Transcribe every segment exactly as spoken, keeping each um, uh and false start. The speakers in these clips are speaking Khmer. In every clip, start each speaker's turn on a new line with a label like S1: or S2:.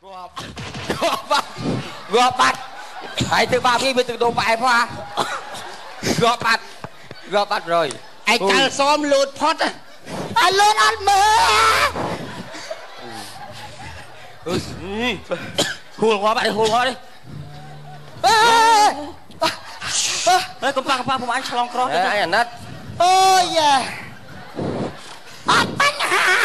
S1: gọt gọt bát hãy từ baพี่ไปtừ đồ bài pha gọt bát gọt bát rồi
S2: ai cào xóm lụt phốt à
S3: anh lên ăn mỡ
S1: hùn hóa bạn đi hùn hóa đi ê cầm pa cầm paผมanh chlong cross đấy anh nát
S3: ôi da ăn bánh hả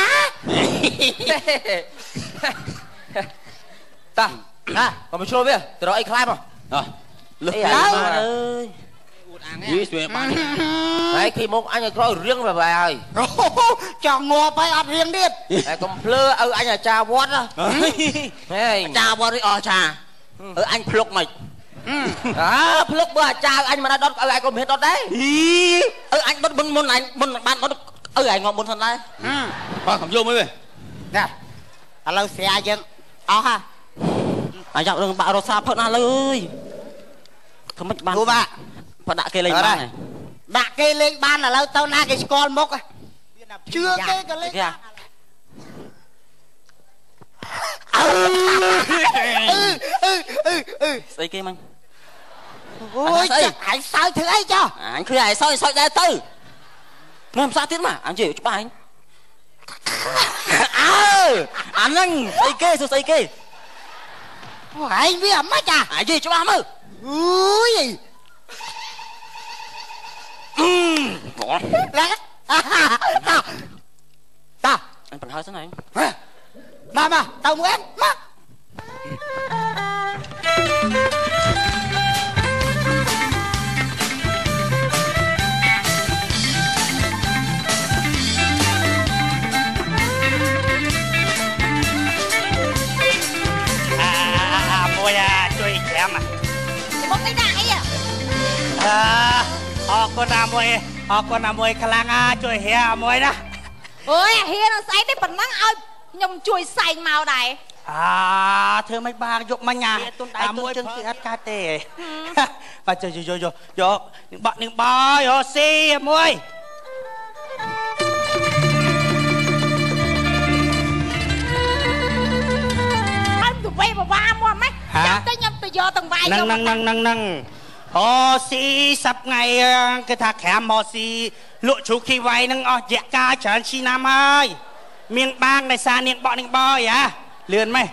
S1: ta à còn một số biết từ đó anh khai mà rồi lực ơi gì chuyện bạn đấy khi một anh coi riêng về bài ơi
S3: chọn ngô phải ăn riêng đi
S1: đấy còn plơ ở anh là cha vót á
S2: cha vót đi ờ cha
S1: ở anh plug mày à plug bữa cha anh mà đã đốt ở anh còn biết đốt đấy ở anh đốt môn môn này môn bạn đốt ở anh ngon môn thân đấy
S2: con không vô mới về
S3: nè à lâu xe dân ờ ha
S1: anh dạo đừng bạo đồ xa phật na ơi không mất ban
S3: cô bà
S1: phật đã kê lên ban này
S3: đã kê lên ban là lâu tao na cái con mốc à chưa kê cái lên ừ ừ ừ ừ
S1: xây kê mang
S3: ôi anh sao thứ ấy cho
S1: anh cứ ai soi soi ra tư làm sao tiếp mà anh chịu chụp anh à anh anh xây kê sao xây kê
S3: anh biết ấm mắt à
S1: anh gì chụp anh ơi
S3: ui ta ta
S1: anh phải hơi thế này
S3: mà mà tao muốn mà
S2: môi à chui kém à
S3: một cái đại à
S2: à họ con nào môi họ con nào môi khả năng à chui hè môi đó
S3: ôi hè nó say đấy phần nắng ơi nhom chui say màu này
S2: à thưa mấy ba dục mà nhà à môi chân tự hát ca tê và chơi chơi chơi chơi chơi những bạn những boy ô xi môi
S3: quay mà va mua mấy
S2: hả
S3: tới nhâm tôi vô từng vai
S2: năng năng năng năng năng ô xi sắp ngày cái thằng khám ô xi lụa chú khi vay năng ô dạ ca chán chi nam ơi miền bang này xa niệm bọn niệm boy à lươn mày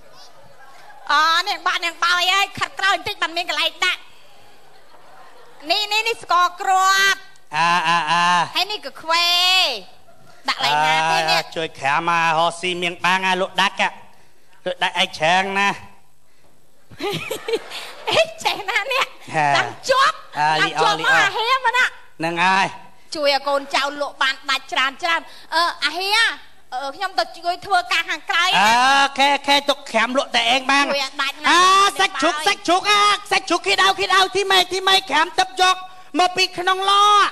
S3: ờ niệm bạn niệm boy ơi khát cao tích bằng miền cái này đã ní ní ní score crop
S2: à à à
S3: hay ní cái khoe đặt lại nhà thế nè
S2: chơi khám mà ô xi miền bang à lụa đắt à lụa đắt ai chàng nè
S3: ê trẻ nè nè đang chóp đang chóp mà à hé mà nè
S2: nâng ai
S3: chui à con chào lộ bạn đặt tràn tràn ờ à hé ờ nhom tật chui thưa cả hàng cái
S2: à khe khe tục khám lộ tại anh bang à sách chúc sách chúc à sách chúc khi đau khi đau thì mày thì mày khám tập giọt mà bị khăn lo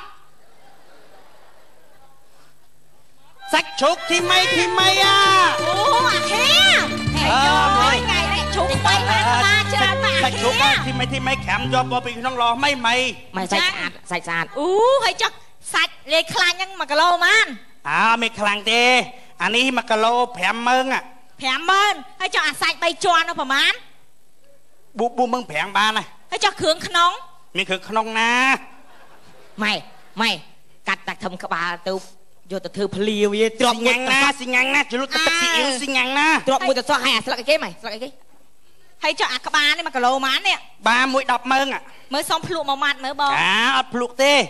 S2: sách chúc thì mày thì mày à
S3: ô à hé hé ngày này chúc quay mà
S2: sách chúc á thì mày thì mày khám giọt mà bị khăn lo mấy mày
S1: mày sạch sạch sạch sạch
S3: ú hay chắc sạchเลยคลายยังมากะโลมัน
S2: อ่าไม่คลางเต้อันนี้มากะโลแผลเมืองอ่ะ
S3: แผลเมืองให้เจ้าอาศัยใบจวนเอาประมาณ
S2: บุบุเมืองแผงบ้านน่ะ
S3: ให้เจ้าเขืองขนม
S2: มีคือขนมนะ
S1: ไม่ไม่กัดตักทำขบาตัวโยตะเธอเพลียวยี่ตรอก
S2: สิงังนะสิงังนะจะรู้ตะตะสิอิวสิงังนะ
S1: ตรอกมือตะซ้อให้สลักไอ้เก๋ไหมสลักไอ้เก๋
S3: ให้เจ้าอักบานี่มากะโลมันเนี่ย
S2: บามวยดอกเมืองอ่ะ
S3: เมื่อซ้อมพลุมามัดเมื่อบอ
S2: อ่าเอาพลุเต้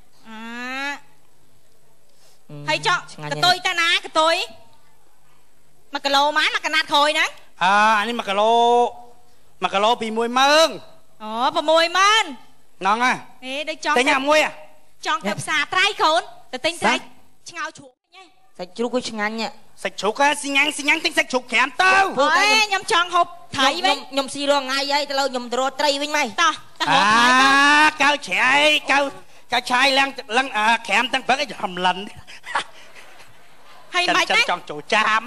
S3: ให้เจาะกระตุยตาหนากระตุยมากะโลม้ามากระนาดคอยนะ
S2: อ่าอันนี้มากะโลมากะโลปีมวยเมือง
S3: อ๋อปมวยมัน
S2: น้องอ่ะ
S3: เอ๊ะได้จอง
S2: แต่ยามมวยอ่ะ
S3: จองกับสาไตรคนแต่ติ้งไตรเงาฉุกเนี่ย
S1: ใส่จุกกุ้งงันเนี่ย
S2: ใส่ฉุกอะสิงังสิงังติ้งใส่ฉุกแขมเต้า
S3: เฮ้ยยำจองหบไถไป
S1: ยำซีรองไงยัยแต่เรายำโดดไตรวิ่งไหม
S3: ต่อต่อหบไถ
S2: ก็เกาแฉเกาเกาชายลังลังแขมตั้งเปิดไอ้ทำลัน
S3: ให้ไป
S2: จันจองโจจาม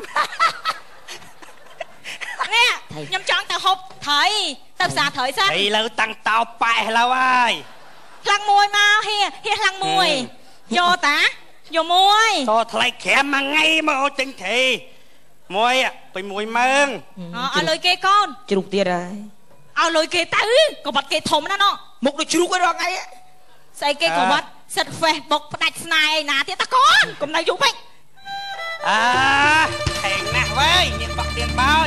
S3: เนี่ยยำจองแต่หบไถแต่สาเถยซะ
S2: ไอ้เราตั้งเตาไปแล้วไอ้
S3: พลังมวยมาเฮียเฮียพลังมวยโยตาโยมวย
S2: โตทลายแขมมาไงมาโอจังทีมวยอ่ะไปมวยเมือง
S3: เอาเลยเกย์ก้อน
S4: จุกเตี้ยได้
S3: เอาเลยเกย์ตื้อก็บัดเกย์ถมนั่นเนาะ
S4: มุกดูจุกไว้รอไง
S3: ใส่เกย์ก็บัดเสร็จเฟซบุ๊กประดับสไนน์นาเตี้ยตะก้อนก็นายอยู่ไหม
S2: อ่าแข่งนะเว้ยเนียนบักเนียนบอย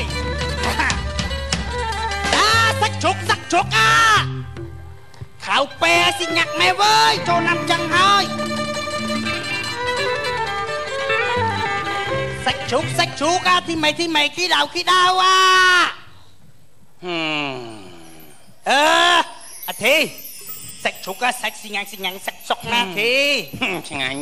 S2: อ่าสักชุกสักชุกอ่ะข่าวเปย์สิหยักแม่เว้ยโจนำจังเฮ้ยสักชุกสักชุกอ่ะที่ไม่ที่ไม่ขี้ดาวขี้ดาวอ่ะอืมเอออ่ะทีสักชุกอ่ะสักสิหยังสิหยังสักสกนาทีสิหยัง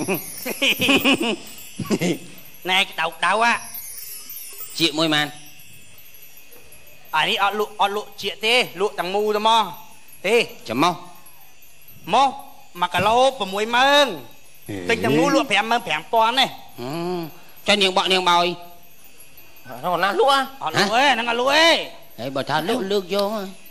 S2: นายดาวดาวอ่ะ
S1: เจี๊ยมวยมัน
S2: อันนี้เอาลุเอาลุเจี๊ยเต้ลุตังมูตัวมอเต้
S1: จะมอ
S2: มอมากะโลปมวยเมืองติงตังมูลุแผงเมืองแผงปอนเนี่ย
S1: cho niềng bọ niềng bòi nó còn nát lúa
S2: à lúa ấy nó còn lúa ấy
S1: đấy bà thà lúa lúa vô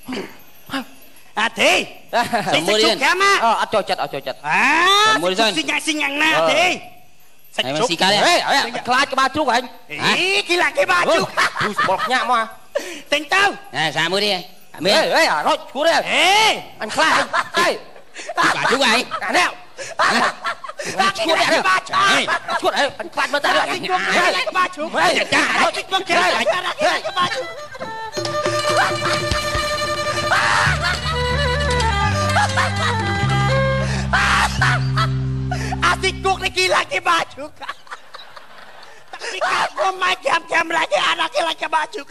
S2: à thế
S1: mua đi ờ ăn cho chặt ăn cho chặt
S2: à mua đi rồi xin nhang xin nhang na thế
S1: này mà xì cá đấy ấy khai cái ba chút của anh
S2: ý cái là cái ba chút
S1: bọt nhạ mà
S2: tính tao
S1: này sao mua đi mày ấy à nó chú đây anh khai đây bà chú này à nè
S2: chuột đấy ba chuột
S1: chuột đấy anh khoan mất tay rồi
S2: cái ba chuột
S1: đấy cả nó
S2: cái cái ba chuột à thì cuộc này kia là cái ba chuột tapi kamu mai kem kem lagi anaknya lagi ba chuột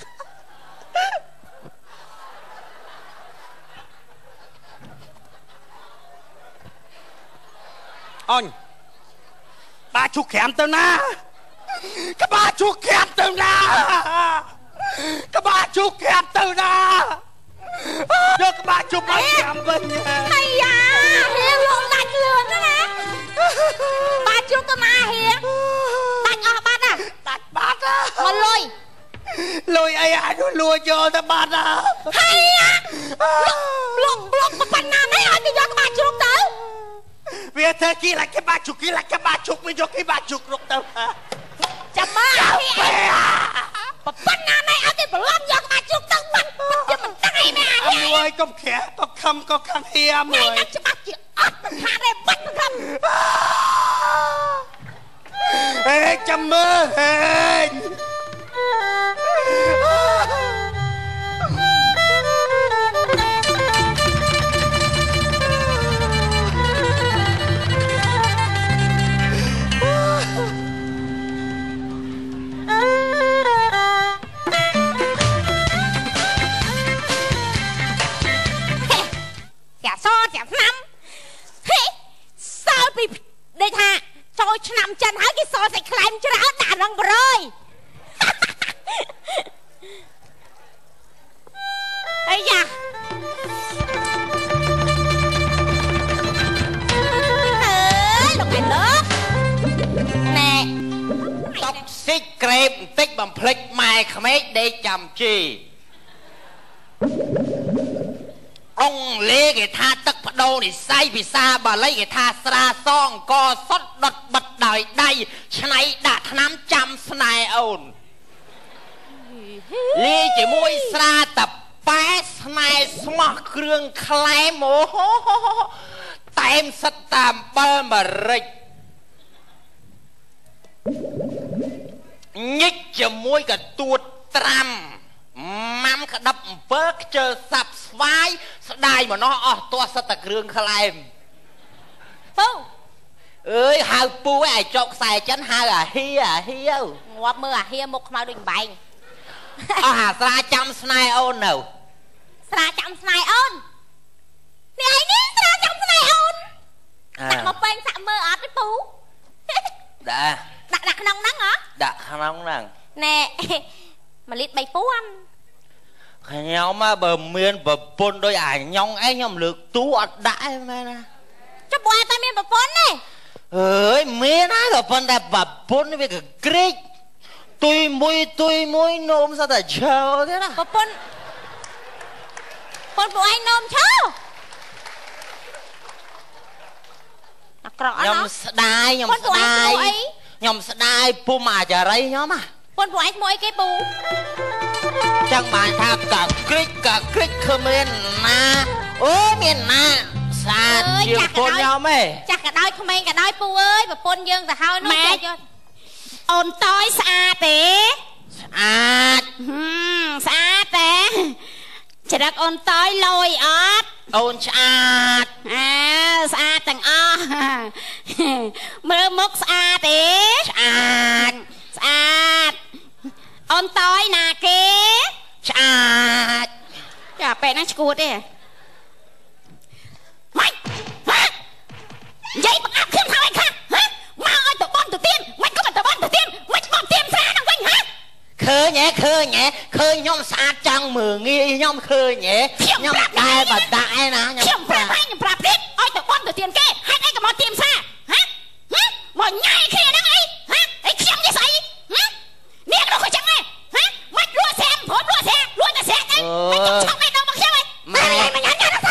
S2: anh ba chú kém tao na cái ba chú kém tao na cái ba chú kém tao na cho cái ba chú ba kém bên
S3: hay à hiền luôn lạch lườn đó nè ba chú cái ma hiền tạch ở bát à
S2: tạch bát á
S3: mà lôi
S2: lôi ai à nó lùa cho tao bát à
S3: hay à lục lục mà phần nào đấy anh đi cho cái ba chú tới
S2: vì thế kia là cái ba chục kia là cái ba chục mới cho cái ba chục rục tao
S3: chăm má mà phần nào này anh đi mà làm cho cái ba chục tao bắt chứ mình tay mẹ
S2: anh ơi con khẽ con khăm con khăm hiểm
S3: rồi ngay cho bác chị ớt mình hạ đây bắt mình khăm
S2: ê chăm mơ ê
S3: chả so chả năm sao bị đây thà trôi nằm chân hái cái so sạch lem cho nó đàn răng rồi ây da ơi lục này lớp nè
S1: tóc xích krem tích bằng flick mày khmét để chầm chi ông lê cái tha tức bắt đầu thì say vì xa bà lấy cái tha xa xong co sót đột bật đời đây này đã thám trăm này ồn lê chỉ môi xa tập bá này smart krương khai mồ tem sắt tàm bơ mà rịch nhích chỉ môi cả tuột trăm mắm cả đập bớt chờ sập vai đai mà nó ở toa sắt tạc rương khai
S3: phu
S1: ơi hao pu ai chọc xài chấn hai à hi à hi âu
S3: ngọt mưa à hi một màu đỉnh bành
S1: à hà sa trăm snai ôn nào
S3: sa trăm snai ôn nè ai ní sa trăm snai ôn đặt một bên sạm mơ ở cái pu
S1: đã
S3: đặt đặt nông nắng hả
S1: đặt nông nắng
S3: nè mà lít bay pú anh
S1: nhau mà bờ miền bờ pôn đôi ảnh nhong ấy nhom lược tú ọt đãi mà nè
S3: cho bò tay miền bờ pôn này
S1: ơi miền á bờ pôn đẹp bờ pôn với cái great tôi mui tôi mui nôm sao tại chờ thế nào
S3: bờ pôn pôn của anh nôm chứ
S1: nhom đai nhom đai nhom đai pu mà chả rây nhom à
S3: ปนผัวไอ้มวยcái bù
S1: จังบานថាកក្រិចកក្រិចគឺមានណាអូមានណាសាទជាពនញោមឯង
S3: ចាស់ក៏ដោយក្មេងក៏ដោយពូអើយប្រពន្ធយើងទៅហើយនោះចាស់យកអូនតយស្អាតទេ
S1: ស្អាត
S3: ស្អាតទេច្រឹកអូនតយលយអត់
S1: អូនស្អាត
S3: អើស្អាតទាំងអស់មើលមុខស្អាតទេ
S1: ស្អាត
S3: ស្អាតអូនតយណាគេ
S1: ស្អាត
S3: ចាពេលហ្នឹងឈួតទេម៉េចនិយាយបង្អាប់ខ្ញុំថាអីខ្លះហ៎មកឲ្យទៅបន់ទៅទៀនមិនក៏មិនទៅបន់ទៅទៀនមិនបន់ទៀនស្អាតហ្នឹងវិញហ៎
S1: ឃើញហ៎ឃើញហ៎ឃើញខ្ញុំស្អាតចង់មើលងាយខ្ញុំឃើញហ៎ខ្ញុំដែរបដាក់ឯណា
S3: ខ្ញុំប្រាប់ឲ្យខ្ញុំប្រាប់ទៀតឲ្យទៅបន់ទៅទៀនគេហេតុអីក៏មកទៀនស្អាតហ៎មកញ៉ៃគ្នាហ្នឹងអីហ៎អីខ្ញុំនិយាយស្អីហ៎នេះក៏ចឹងដែរហ៎មិនលក់ស្រាព្រមលក់ស្រាលក់តែស្រាទេមិនចង់ឆក់ឯងដល់មកខ្ញុំឯងម៉ែមិនញ៉ាំញ៉ាំ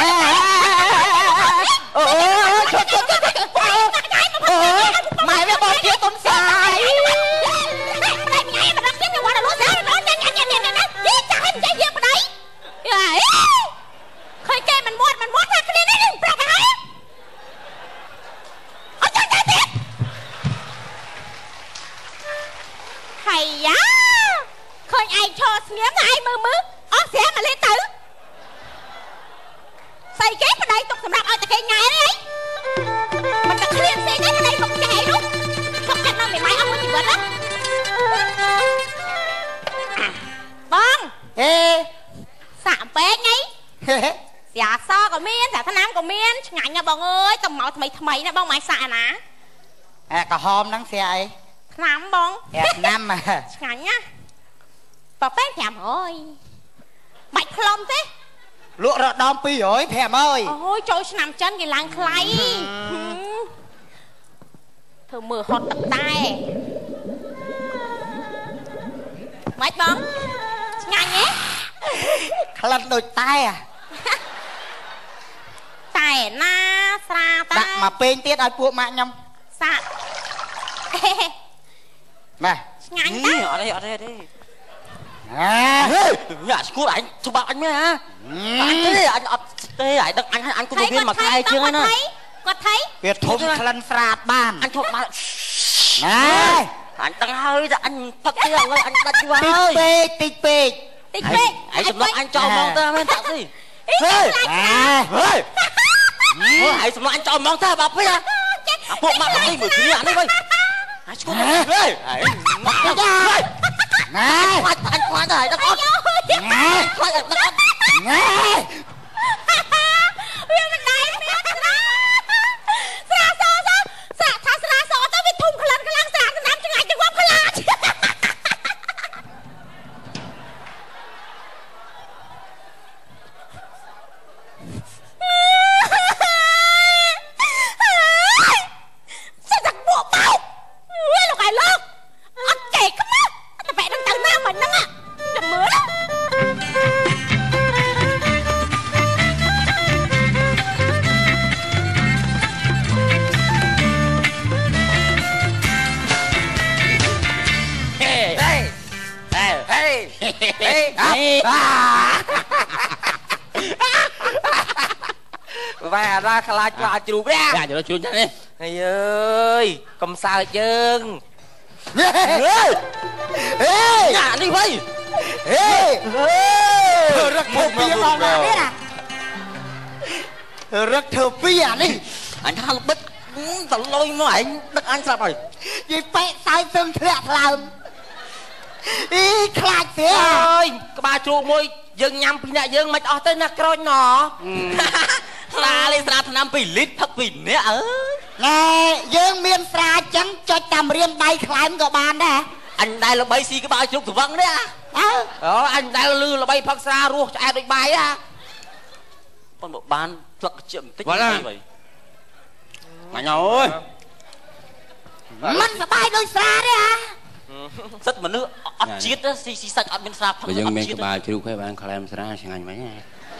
S1: អូឈប់ឈប់អូម៉ែវាបងជាកុំសាយ
S3: ម៉ែញ៉ាំមិនដឹងទៀតទៅមកលក់ស្រាដល់ញ៉ាំញ៉ាំញ៉ាំញ៉ាំណាយីចាស់ឲ្យនិយាយយើងប្តីឃើញគេមិនមាត់មិនមាត់ថាគ្នានេះប្រាប់ហើយអត់ចាស់ទៀតហើយយ៉ាឃើញឯងឈរស្ងៀមថាឯងមើលមើលអស់ស្រាមកលេងទៅស្អីគេប្តីទុកសម្រាប់ឲ្យតែគេញ៉ែនេះមិនតែឃ្លានផ្សេងទេប្តីមកចែកនោះទុកចិត្តនៅមិនម៉ៃអស់មួយជីវិតណាបង
S1: ហេ
S3: សាក់ពេកញ៉ៃស្រាសក៏មានស្រាថ្នាំក៏មានឆ្ងាញ់ណាបងអើយទៅមកថ្មីថ្មីណាបងម៉ៃសាក់ណា
S1: អាក្រហមហ្នឹងស្រាអី
S3: ថ្នាំបង
S1: ថ្នាំ
S3: ឆ្ងាញ់ណាប៉ប៉ែប្រាំរយបាច់ផ្លុំទេ
S1: លក់រដំពីររយប្រាំរយ
S3: អូយចូលឆ្នាំចិនគេឡើងថ្លៃធ្វើមើលហត់ទឹកតែម៉េចបងឆ្ងាញ់ហ៎
S1: ក្លិនដូចតែ
S3: តែណាស្រាតែ
S1: ដាក់មកពេងទៀតឲ្យពួកម៉ាក់ខ្ញុំ
S3: សាក់
S1: ម៉ែ
S3: ឆ្ងាញ់តា
S1: អត់ទេអត់ទេទេហេញ៉ាស្គូអញច្បាប់អញមែនហ៎អញទេអញអត់ទេអញដឹកអញអញគុំវាមកខែជាងហ្នឹងណា
S3: គាត់ថៃ
S1: វាធំក្លិនស្រាតបានអញធំបានណែអញដឹងហើយតែអញផឹកទៀតឥឡូវអញដាច់យូរហើយតិចពេក
S3: តិចពេកតិចពេក
S1: អញសម្លុកអញចោលហ្មងតើមែនតាក់ទេហេហេអូហើយសម្លុកអញចោលហ្មងតើបាប់ពេកអាពួកម៉ាក់នេះមើលគ្នាអានេះវិញអាស្គូហេហើយម៉ាក់យ៉ាណែខ្លាចអញខ្លាចហើយដឹកអត់ណែខ្លាចដឹកអត់ណែ
S3: វាមិនដែរស្រាស្រាសស្រាថាស្រាសទៅវាធំខ្លាំងខ្លាំងស្រាសំណាំឆ្ងាយទៅវាខ្លាចស្រាបួបោវាលោកឯលោកអត់ចេះខ្មោចតែបែរនឹងទៅណាមិនហ្នឹងចាំមើល
S1: វ៉ារ៉ាខ្លាចខ្លាចជ្រូកនេះចាជ្រូកនេះអើយអើយកុំសើចយើងហេហេញ៉ានេះវិញហេរឹកធ្វើពីដល់ណានេះណារឹកធ្វើពីអានេះអញថាល្បិចតលុយមកឯងដឹកអញស្រាប់ហើយនិយាយប៉ែសើចសឹងធ្លាក់ថ្លើមអីខ្លាចទេអើយក្បាលជ្រូកមួយយើងញ៉ាំពីអ្នកយើងមិនអស់ទៅណាក្រូចណស្រាលេស្រាថ្នាំពីលីត្រផឹកពីអ្នកអើយណែយើងមានស្រាចឹងចុចតាមរៀមដៃខ្លែមក៏បានដែរអញដែលល្បីស៊ីក្បាលជ្រូកស្វឹងនេះអើអូអញដែលលឺល្បីផឹកស្រារស់ឆ្អែតដូចបាយណាប៉ុន្តែបានផ្លឹកជិះបន្តិចទៅវិញម៉ាញ់អើយមិនសบายដូចស្រាទេអាសិតមនុស្សអត់ជាតិស៊ីស៊ីសាច់អត់មានស្រាផឹក
S5: យើងមានក្បាលជ្រូកហើយបានខ្លែមស្រាឆ្ងាញ់វិញហ៎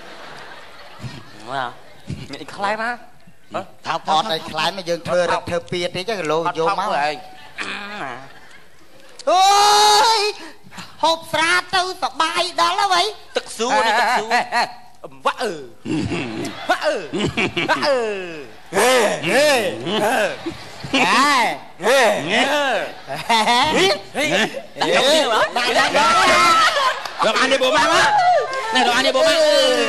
S1: មើលនេះខ្លែមណាថាផតឲ្យខ្លែមយើងធ្វើរឹកធ្វើពៀតតិចគីឡូយកមក ôi hộp ra tư sọc bài đó là vậy
S6: tức xú đi tức xú vã ừ vã ừ vã ừ
S1: ghê ghê ghê ghê ghê
S5: rồi ăn đi bộ mang á này rồi ăn đi bộ mang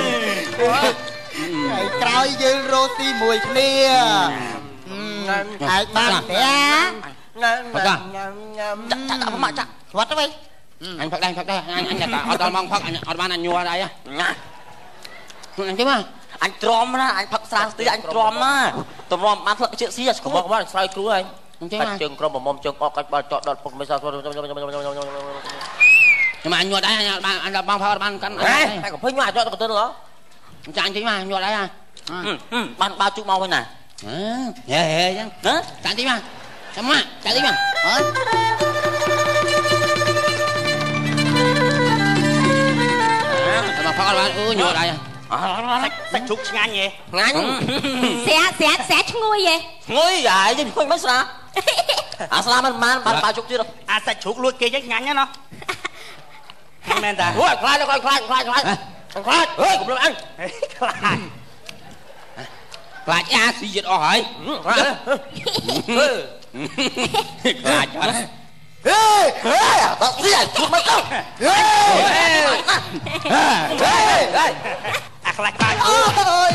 S1: ngày trai dương roti mùi kia ai ban té
S5: Phật à
S6: chắc chắc không mà chắc
S1: Phật đó vậy
S5: anh Phật đây Phật đây anh anh là cả ở mong Phật anh ở ban anh nhua đây á anh chứ mà
S6: anh trom á anh Phật sang tí anh trom á trom ăn thật chuyện xí à không có mà sai cứu anh anh trường trom một mồm trường o cách ba chọn đợt phục mới sao
S5: nhưng mà anh nhua đây anh ban anh là ban Phật ban căn
S6: anh còn phơi ngoài cho tao tên đó
S5: anh chứ mà nhua đây à
S6: ban ba chục mau thôi nè
S5: hề hề chứ
S6: đó
S5: chạy tí mà chấm mà chạy tí mà mà Phật ban ừ nhua đây
S2: sách chụp ngắn vậy
S6: ngắn
S3: sẽ sẽ sẽ ngồi vậy
S6: ngồi vậy chứ không mất sao à sao mình man ban ba chục chứ đâu
S2: à sách chụp luôn kia chắc ngắn nhá nó men ta
S6: ui khai cho khai khai khai khai khai ơi cũng được ăn
S2: khai
S5: khai cha xì dịch hỏi
S6: khai
S5: khai cho đó
S1: ê ê tao xí à chút mất đâu ê ê ê
S2: à khai khai
S1: ôi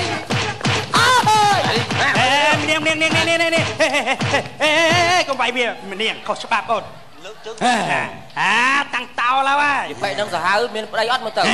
S2: ê niềng niềng niềng niềng niềng niềng ê con vậy bia mình niềng không sắp bát ôn à tăng tao là vậy
S6: vậy đang giả hư miền đây ót mới tờ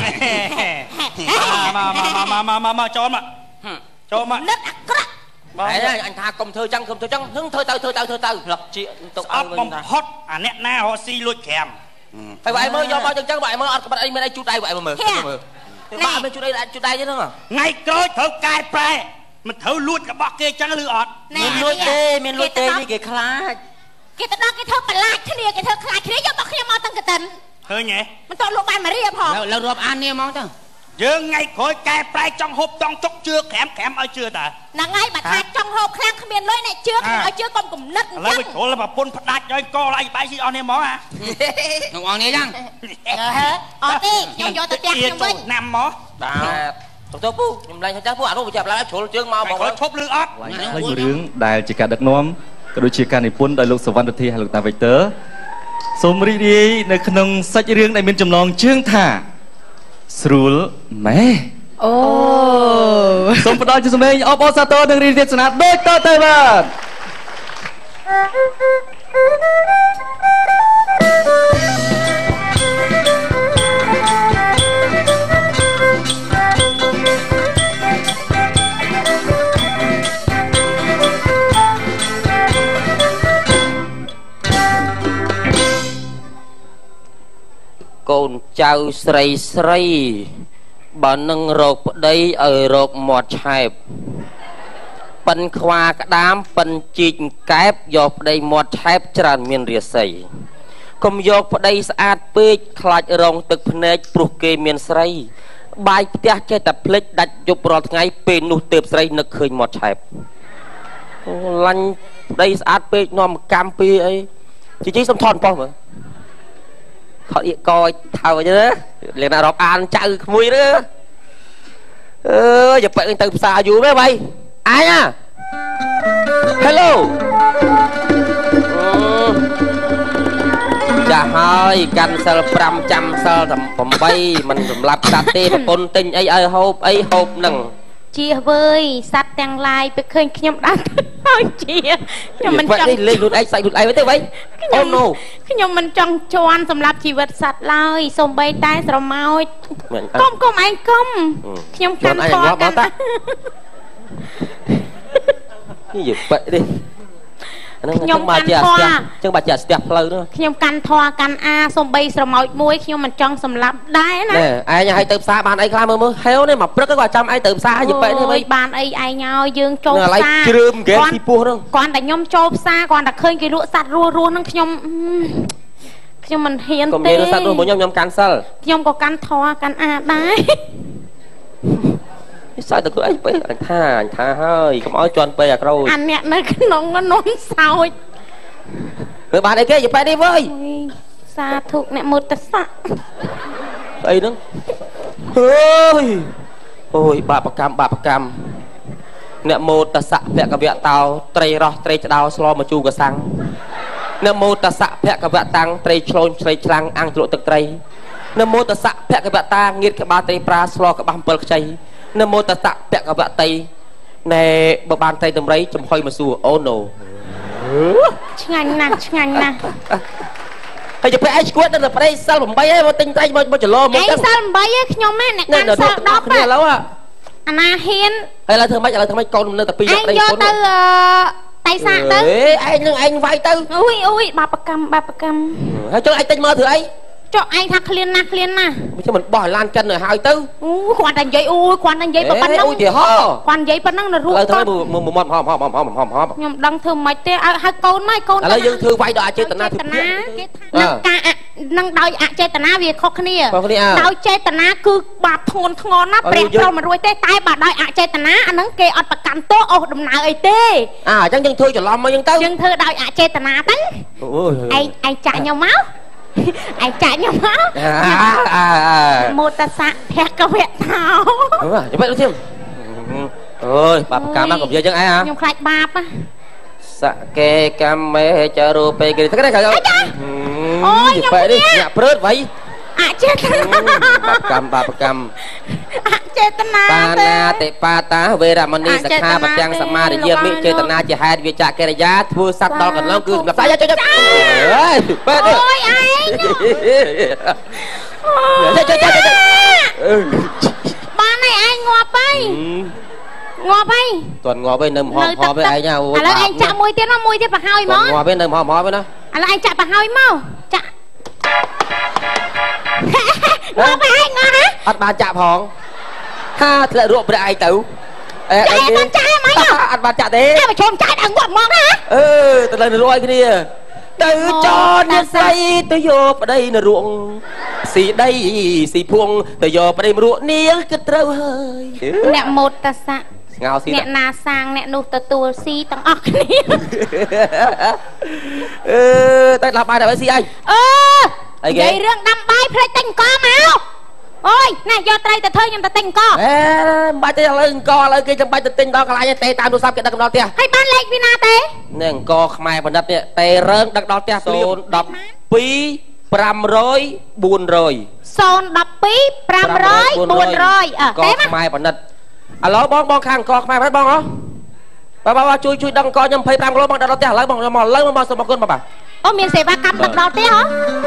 S2: mà mà mà mà mà mà cho mà cho mà
S3: đất ác quá
S6: đấy đây anh tha công thơ trăng công thơ trăng hứng thơ tơ thơ tơ thơ tơ lập chuyện tục
S2: ấp bom hot à nét na họ xi lôi kèm
S6: phải vậy mới do bao chân trăng vậy mới ót bạn anh bên đây chút đây vậy mà mở ba bên chút đây là chút đây chứ đúng không
S2: ngay cơi thử cài pre mình thử luôn cả bọc kia trắng lư ọt
S6: miền nuôi tê miền nuôi tê như cái khá
S3: cái tao cái thơ bả lại thế này cái thơ khai thế cho bọc kia mau tăng cái tận
S2: hơi nhẹ
S3: มันต้องลูกบ้านมาเรียบพอ
S5: lâu lâu rộp ăn đi mong tao
S2: dương ngay cối cài pre trong hộp trong chốc chưa khém khém ở chưa ta
S3: ណាថ្ងៃបើថាចង់ហូបខ្លាំងគ្មានលុយអ្នកជឿឲ្យជឿកុំគំនិតអញ្
S2: ឡើ
S3: ចឹ
S2: យ
S3: ង
S2: ទៅចូលមកពុនផ្ដាច់ឲ្យកឡាយបាយស៊ីអស់នេះហ្មងអា
S5: không ăn đi chăng
S3: អត់ទេខ្ញុំយកទៅផ្ទះខ្ញុំវិញ
S2: ណាំមក
S6: បាទទៅទៅពូខ្ញុំឡើងចាំពូអានោះវាចាប់ឡើងជ្រុលជើងមកមក
S2: គាត់ឈប់លឺអត់
S7: ឃើញរឿងដែលជាការដឹកនាំក៏ដូចជាការនិពន្ធដោយលោកសវណ្ណរិទ្ធាហើយលោកតាវិកទ័រសូមរីករាយនៅក្នុងសាច់រឿងដែលមានចំណងជើងថាស្រួលម៉ែអូសូមផ្ដល់ជាសម្លេងអបអរសាទរនិងរីករាយស្នាដូចតទៅបាទ
S6: កូនចៅស្រីស្រីបើនឹងរកប្តីឲ្យរកមាត់ឆែបប៉ិនខ្វាក្តាមប៉ិនជីកកែបយកប្តីមាត់ឆែបច្រើនមានរាសីកុំយកប្តីស្អាតពេកខ្លាចរងទឹកភ្នែកព្រោះគេមានស្រីបាយផ្ទះចេះតែភ្លេចដាច់យប់រាល់ថ្ងៃពេលនោះទើបស្រីនឹកឃើញមាត់ឆែបឡាញ់ប្តីស្អាតពេកនាំកម្មពីអីជីជីសុំថតប៉ុស្តិ៍មើលខោអៀកកយថៅអញ្ចឹងណាលេងណារកអានចៅក្មួយnữaអើយอย่าបែកទៅផ្សារយូរទេបៃអញណា Hello ចាស់ហើយកាន់សិលប្រាំចាំសិលប្រាំមិនសម្លាប់សត្វទេប្រពន្ធទិញអីឲ្យហូបអីហូបនឹង
S3: ជាវើយសัตว์ទាំងឡាយពេលឃើញខ្ញុំដើរហើយជាខ្ញុំមិនចង់
S6: លេងខ្លួនឯងសាច់ខ្លួនឯងទៅវិញ Oh no
S3: ខ្ញុំមិនចង់ជន់សម្រាប់ជីវិតសัตว์ឡើយសូម្បីតែស្រមោចកុំកុំឯងកុំខ្ញុំកាន់ធေါ်កាន់
S6: នេះយបែកទេខ្ញុំបាច់ជាស្ទះចឹងបាច់ជាស្ទះផ្លូវនោះ
S3: ខ្ញុំកាន់ធေါ်កាន់អាសំបីស្រមោចមួយខ្ញុំមិនចង់សម្លាប់ដែរណា
S6: ណែឯងឲ្យទៅផ្សារបានអីខ្លះមើលមើលហេវនេះមកព្រឹកក៏ចាំឯងទៅផ្សារយបែកនេះវិញ
S3: បានអីឯងឲ្យយើងចូលផ្សារ
S6: ជ្រើមហ្គេមទីពោះហ្នឹង
S3: គាត់តែខ្ញុំចូលផ្សារគាត់តែឃើញគេលក់សัตว์រស់រស់ហ្នឹងខ្ញុំខ្ញុំមិនហ៊ានទេ
S6: កុំនិយាយសัตว์រស់មកខ្ញុំខ្ញុំកាន់សិល
S3: ខ្ញុំក៏កាន់ធေါ်កាន់អាដែរ
S6: សើទៅខ្លួនអីពេកអញថាអញថាហើយកុំឲ្យជន់ពេកអាក្រូច
S3: អាអ្នកនៅក្នុងនំសោច
S6: មើលបានអីគេយបែកនេះវើយ
S3: យសាធុអ្នកមោតស័ក
S6: អីហ្នឹងហើយអូយបាបកម្មបាបកម្មអ្នកមោតស័កភគវៈតោត្រីរស់ត្រីឆ្ដោស្លមកជូរកសាំងអ្នកមោតស័កភគវៈតាំងត្រីឆ្លូនត្រីឆ្លាំងអាំងជ្រក់ទឹកត្រីអ្នកមោតស័កភគវៈតាងៀតក្បាលត្រីប្រាស្លក្បាស់អំពិលខ្ចីអ្នកមោតស័កភគវៈតីណែបើបានត្រីតម្រៃចំហុយមកសួរអូណូ
S3: ឆ្ងាញ់ណាស់ឆ្ងាញ់ណាស់
S6: ហើយទៅពេលឯងឈួតដល់ប្រៃសិលeightឯងមកទិញត្រីមកចលោមក
S3: ឯងសិលeightឯងខ្ញុំហ៎អ្នកកាន់សិលten
S6: គ្នាឥឡូវ
S3: អាណាហ៊ាន
S6: ហើយឥឡូវធ្វើម៉េចឥឡូវធ្វើម៉េចកូននៅតែពីរយកត្រី
S3: កូនទៅតៃសាកទៅ
S6: អេឯងនឹងឯងវាយទៅ
S3: អូយអូយបាបកម្មបាបកម្ម
S6: ហើយចុះឯងទិញមកធ្វើអី
S3: ចុះឯងថាឃ្លានណាស់ឃ្លានណាស់
S6: មិនមិនបោះឡានកិនឲ្យហើយទៅ
S3: អូគាត់តែនិយាយអូយគាត់តែនិយាយប៉ុណ្ណឹង
S6: អូយទីហោ
S3: គាត់និយាយប៉ុណ្ណឹងនៅរូប
S6: គាត់ទៅមកមកហមហមហមហមហមហម
S3: ខ្ញុំដឹងធ្វើមិនទេឲ្យហើយកូនមកកូនឥ
S6: ឡូវយើងធ្វើវាយដល់អចេតនា
S3: គេថានឹងការនឹងដោយអចេតនាវាខុសគ្នាដោយចេតនាគឺបាបធ្ងន់ធ្ងរណាស់ព្រះព្រមមិនរួចទេតែបើដោយអចេតនាអាហ្នឹងគេអត់ប្រកាន់ទោសអូសដំណើរអីទេ
S6: អើអញ្ចឹងយើងធ្វើច្រឡំមកយើងទៅ
S3: យើងធ្វើដោយអចេតនាទៅឯងឯងចាក់ខ្ញុំមកឯងចាក់ខ្ញុំមកមោតស័កភគវៈតោ
S6: ចាំបែរទៀតអូយបាបកម្មមកកុំនិយាយចឹងឯងហ៎
S3: ខ្ញុំខ្លាចបាប
S6: សកេកម្មមេចរូបេគេទៅគេអូយខ្ញុំបែរនេះញាក់ព្រឺតវៃ
S3: អចេតនា
S6: បាបកម្មបាបកម្ម
S3: អចេតនា
S6: បាណាតិបាតាវេរមណីសិក្ខាបទាំងសមារិយាមិចេតនាជាហេតុវាចាកិរិយាធ្វើសត្វដល់កន្លងគឺសម្រាប់ស្អីចុចចុចអើយបែរនេះ
S3: អូយឯង
S6: ចុចចុចចុច
S3: បានឯងងាប់ហើយងាប់ហើយ
S6: តន់ងាប់ហើយនៅមហមហមឯងណាអូ
S3: ឥឡូវឯងចាក់មួយទៀតមកមួយទៀតប្រហើយមក
S6: ងាប់ហើយនៅមហមហមណា
S3: ឥឡូវឯងចាក់ប្រហើយមកចាក់ងាប់ហើយងាប់ហ៎
S6: អត់បានចាក់ផងហាធ្លាក់រក់ព្រះឯងទៅ
S3: អេអីបានចាក់ហ្មង
S6: អត់បានចាក់ទេ
S3: តែប្រជុំចាក់ដល់ងាប់ហ្មងណា
S6: អឺទៅលើរក់ឲ្យគ្នាទៅចនអ្នកស្រីទៅយកប្តីនៅរួងស៊ីដីស៊ីភួងទៅយកប្តីមរក់នាងគិតត្រូវហើយ
S3: អ្នកមោតស័ក
S6: ស្ងោស៊ី
S3: អ្នកណាសាងអ្នកនោះទទួលស៊ីទាំងអស់គ្នា
S6: អឺតែដល់បាយដល់ស៊ីអី
S3: អឺអីគេនិយាយរឿងដាំបាយផ្លេចទិញអង្គមកអូយណែយកត្រីទៅធ្វើខ្ញុំទៅទិញអង្គ
S6: អេមិនបាច់ទេឥឡូវអង្គឥឡូវគេចាំបាច់ទៅទិញដល់កន្លែងទេតាមទូរស័ព្ទគេដឹកដល់ផ្ទះ
S3: ហើយបានលេខពីណាទេ
S6: នេះអង្គខ្មែរបណ្ឌិតនេះទេរើងដឹកដល់ផ្ទះศูนย์ ដប់ពីរ ប្រាំរយ បួនរយ
S3: ศูนย์ ដប់ពីរ ប្រាំរយ បួនរយអើ
S6: ទេខ្មែរបណ្ឌិតឥឡូវបងបងខាងអង្គខ្មែរបណ្ឌិតបងហ៎បាទបាទជួយជួយដឹកអង្គខ្ញុំยี่สิบห้าគីឡូបងដឹកដល់ផ្ទះឥឡូវបងមកឥឡូវមកសូមអរគុណបាទ
S3: អូមានសេវាកម្មដឹកដល់ផ្ទះហ៎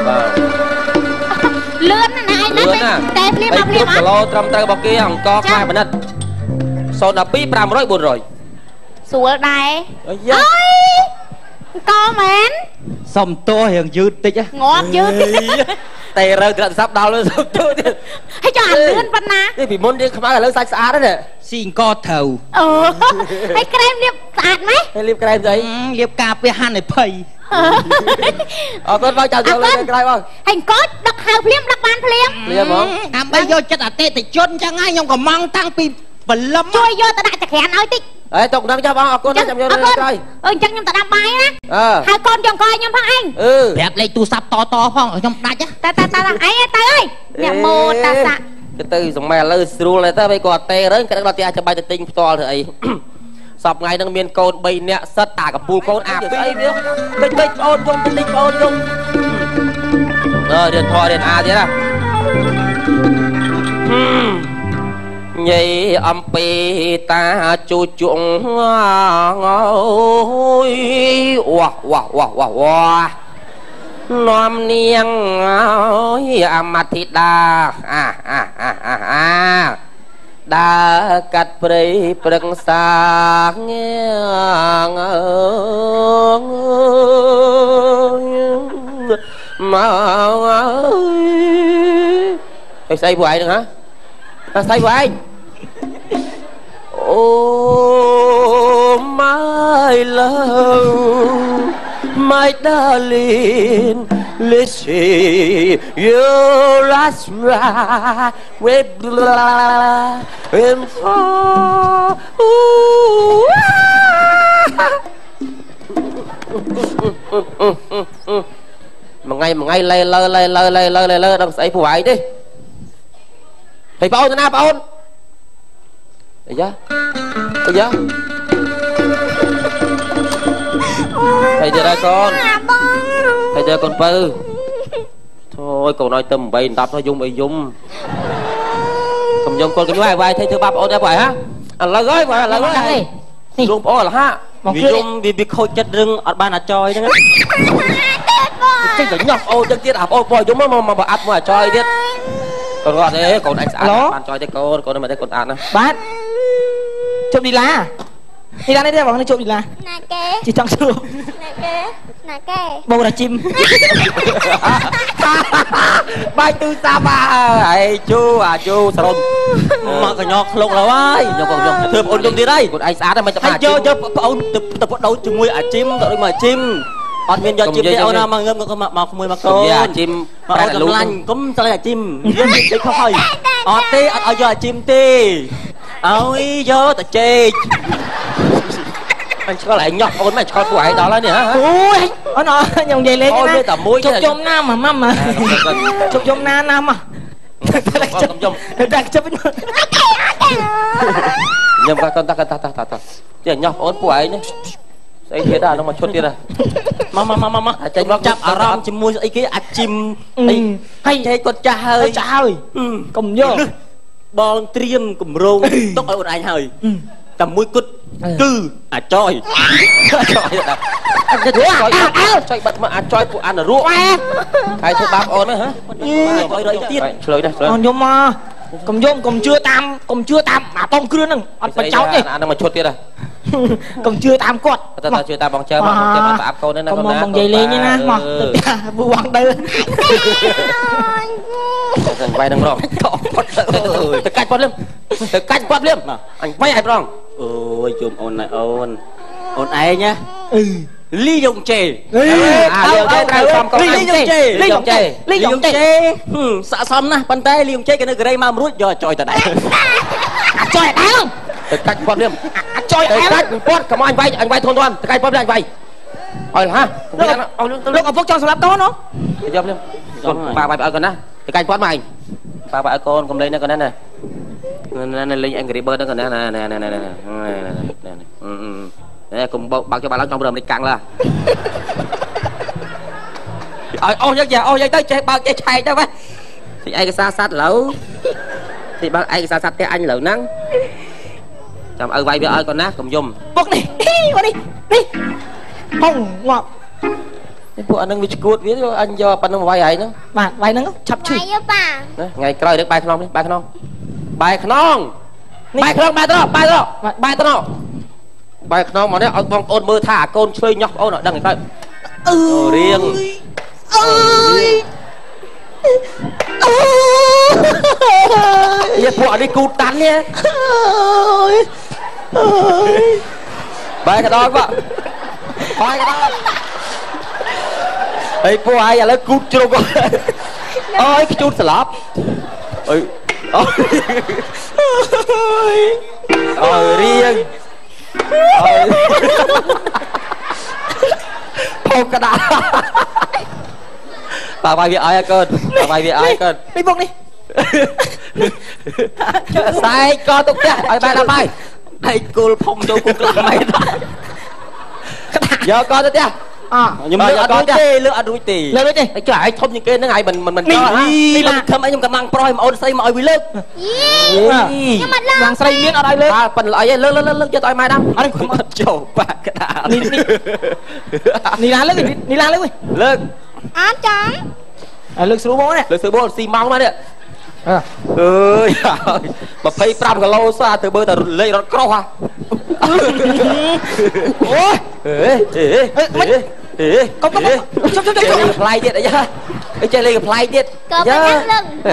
S3: បាទលឿនណាស់ឯងណាតែភ្លាមមកភ្លាមអត់
S6: គីឡូត្រឹមត្រូវរបស់គេអង្គខ្មែរបណ្ឌិតศูนย์ ដប់ពីរ ប្រាំរយ បួនរយ
S3: ស្រួលដែរ
S6: អើយ
S3: អង្គមែន
S7: សុំតោះរៀងយឺតតិច
S3: ងាប់យឺត
S6: តែរើទូរស័ព្ទដល់សុំតោះទៀត
S3: ហើយចុះអាលឿនប៉ុណ្ណា
S6: នេះពីមុនយើងខ្មៅឥឡូវសាច់ស្អាតហ្នឹង
S7: ស៊ីអង្គត្រូវ
S3: អូហើយក្រែមលាបស្អាតម៉េច
S6: ហើយលាបក្រែមស្អី
S7: លាបការពារហានិភ័យ
S6: អរគុណបងចៅចូលលេងក្រោយបង
S3: ហើយកូចដឹកហៅភ្លាមដឹកបានភ្លាម
S6: ភ្លាមហ្មង
S7: ដើម្បីយកចិត្តអតិថិជនអញ្ចឹងហើយខ្ញុំក៏ម៉ងតាំងពីបលឹម
S3: ជួយយកទៅដាក់ចក្រានឲ្យតិច
S6: អេទុកនឹងចាស់បងអរគុណចាំយកលេងក្រោយ
S3: អឺអញ្ចឹងខ្ញុំទៅដាំបាយណាហៅកូនយកអង្គខ្ញុំផងឯង
S6: អឺ
S7: ប្រាប់លេខទូរស័ព្ទតតផងខ្ញុំដាច់
S3: តែតែតែអីទៅអើយអ្នកមោតស័ក
S6: ទៅទៅសម័យឥឡូវស្រួលហើយទៅវិញគាត់ទេរើគាត់ដល់ផ្ទះចាំបាយទៅទិញផ្ទាល់ធ្វើអីសពថ្ងៃហ្នឹងមានកូនបីនាក់សិតតាកំពូលកូនអាពីរវាបិចបិចប្អូនខ្ញុំទៅទិញប្អូនខ្ញុំអើរៀនធររៀនអាទៀតណាញ៉ៃអំពីតាជូជុងអើយវ៉ាវ៉ាវ៉ាវ៉ាវ៉ានាំនាងអើយអមតិតាអាអាអាអាអាដើរកាត់ព្រៃប្រឹងសាងងអើយមកអើយស្អីពួកឯងហ្នឹងហ៎ស្អីពួកឯងអូ my love my darling let's see your last ride with blah and for một ngày một ngày lê lơ lê lơ lê lơ lê lơ đừng xảy phụ ấy đi thầy bảo ôn na bảo ôn thấy chưa thấy chưa thầy chưa đây con thầy chưa con pư thôi cậu nói tầm bày tập nói dung bày dung cầm dung con cái vai vai thấy thứ ba ôn ra phải ha là gói phải là gói dung ôn là ha vì dung vì việc khôi chất rừng ở ban là trôi đó cái phải nhọc ô chân tiết ạp ô bòi dung mà mà mà ạp mà trôi tiết còn gọi thế còn anh xã ban trôi thế con con mà thấy con ăn á
S4: bát chụp đi lá đi lá đây đây bảo nó chụp đi lá
S3: nè kê
S4: chỉ trong xưa
S3: nè kê nè kê
S4: bầu là chim
S6: bài tư ta ba ấy chú à chú sờn mà cái nhọc lục là ai nhọc còn nhọc thưa ôn dung đi đây còn anh xã đây mà anh chơi chơi ôn tập tập bắt đầu chung mui à chim tụi mà chim còn miền do chim thế ôn mà ngâm mà mà không mui mà con chim mà ôn làm lanh cũng sao là chim đấy không hơi ở tê ở giờ chim tê ôi giờ ta chê anh có lại nhọc ôn mày cho tuổi đó là nè hả
S4: ui nó nó nhồng dày lên
S6: ôi tầm mũi
S4: chụp chôm nam mà mâm mà chụp chôm na nam mà đang chụp
S6: nhầm các con ta con ta ta ta ta giờ nhọc ôn tuổi nhé ấy thế đó nó mà chốt đi ra mà mà mà mà mà chạy chắp à ram chim mua ấy cái chim hay hay con cha hơi
S4: cha hơi cùng vô
S6: bong triêm cùng rong tóc ở anh hơi tầm mũi cút cư à trôi trôi bật mà à trôi của anh là ruộng hay thôi bác ôn đấy hả trôi đấy tiết trôi đây
S4: còn vô mà cùng vô cùng chưa tam cùng chưa tam mà tông cứ nè anh phải cháu đi
S6: anh mà chốt tiết à
S4: cùng chưa tam quạt
S6: ta ta chưa tam bong chơi mà chơi mà áp câu nên là
S4: con bong dây lên như na mà bu quăng đây
S6: vay đừng rong tự cách quát liêm tự cách quát liêm anh vay ai rong ôi chùm ôn này ôn ôn ấy nhá ly dùng chè ly dùng chè ly dùng chè ly dùng chè sợ xóm na bàn tay ly dùng chè cái nơi đây mà rút giờ trôi từ đây
S4: trôi đá không
S6: tự cách quát liêm
S4: trôi
S6: tự cách quát cảm ơn anh vay anh vay thôn đoan tự cách quát liêm anh vay ôi ha
S4: lúc ở phúc trong sập đó nó
S6: giúp liêm bà bà ở con á tự cách quát mày bà bà ở con cùng lên đây con đây này nè lên anh cái bơ đó còn nè nè nè nè nè nè nè cùng bao cho bà lăn trong rừng đi căng là ôi giấc giờ ôi giấc tới chơi bao chơi chạy đâu vậy thì ai cái xa sát lẩu thì bao ai cái xa sát cái anh lẩu nắng chồng ơi vay với ơi con nát cùng dùng
S4: bốc đi đi qua đi đi không ngọt
S6: phụ anh đang bị cột viết anh do bạn đang vay ấy nữa
S4: bà vay nó chập chửi
S6: ngày coi được bài khăn đi bài khăn bài khăn bài khăn bài đó bài đó bài đó bài khăn mà đấy ông con ôn mơ thả con chơi nhóc ôn ở đằng này ừ riêng ơi ơi phụ đi cút tán nhé bài cái đó các bạn bài cái đó ấy phụ ai giờ lấy cút chưa con ơi cái chút slap ơi ơi riêng ơi phong cái đá bà bài việc ai cơn bà bài việc ai cơn
S4: đi bông đi
S6: sai con tục kia ở bài làm bài đây cô phong cho cô làm mày giờ con tới à nhưng mà lựa đuôi tì lựa đuôi tì lựa đuôi tì cái ai thông những cái nó ngày mình mình mình cho đi mình không ai nhung cầm mang proi mà ôn say mà ôi bị lướt
S3: nhưng mà lơ
S4: mang say miếng ở đây lướt
S6: à phần lại lướt lướt lướt cho tôi mai đâm anh không chầu bạc cái đà
S4: đi đi đi lá lướt đi đi lá lướt
S6: lướt
S3: ám trắng
S4: à lướt số bố này
S6: lướt số bố xi măng mà đấy ơi mà phay pram cái lâu xa từ bơ từ lấy nó cro ha ôi ê ê ê ê
S4: không không
S6: chốc chốc chốc fly điện đấy nhá cái chơi lên fly điện
S3: nhá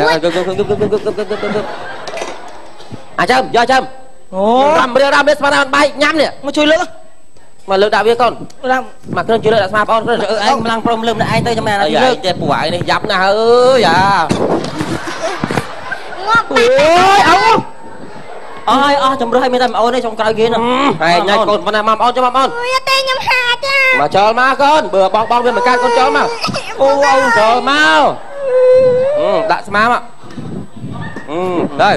S6: à châm do châm ram bia ram bia span bay nhắm nè
S4: mà chui lửa
S6: mà lửa đạo bia con
S4: làm
S6: mà cái chui lửa là smart on anh đang prom lưng anh tới cho mẹ là lửa chơi của ai này dập nè ơi à
S3: ngọc
S4: ôi ông
S6: អើយអស់ជំរឿនឲ្យមានតែអូននេះចុងក្រោយគេនោះហើយញ៉ៃកូនប៉ុណ្ណាមកអូនចាំមកអូន
S3: អើយទេខ្ញុំហាចា
S6: មកចូលមកកូនបើបងបងវាមិនកាត់កូនចូលមកអូចូលមកដាក់ស្មាមកអឺទៅ